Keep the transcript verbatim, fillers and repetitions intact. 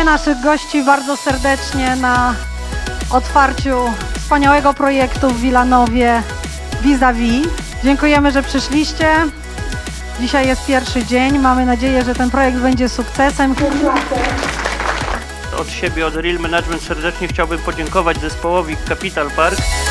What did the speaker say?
naszych gości bardzo serdecznie na otwarciu wspaniałego projektu w Wilanowie Vis Vis. Dziękujemy, że przyszliście. Dzisiaj jest pierwszy dzień. Mamy nadzieję, że ten projekt będzie sukcesem. Od siebie, od Real Management serdecznie chciałbym podziękować zespołowi Capital Park.